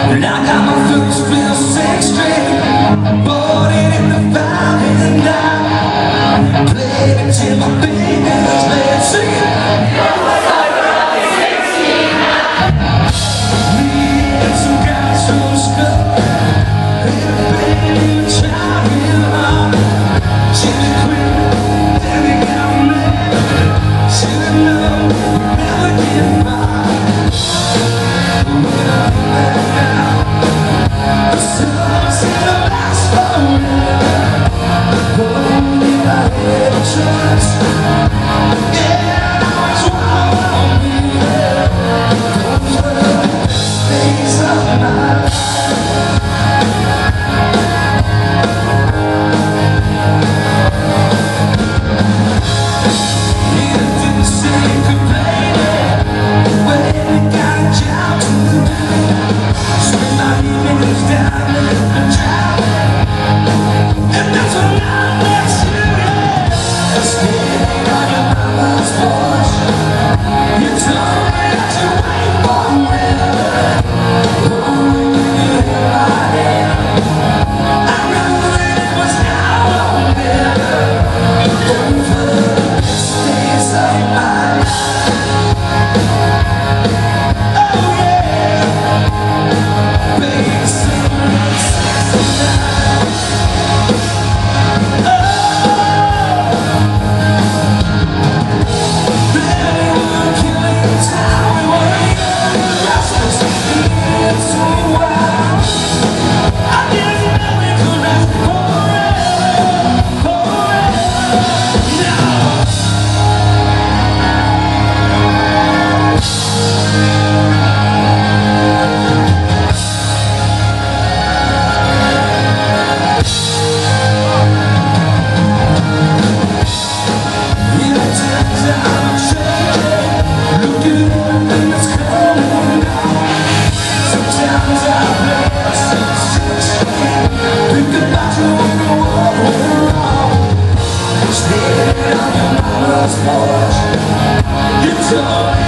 Like I'm a first real sex string, bought it in the fountain now. Played it till my fingers bled, singing. Me and some guys from Scott, in a baby child in heart. Chili queen, Debbie got mad. She didn't know we'd never get by. It's all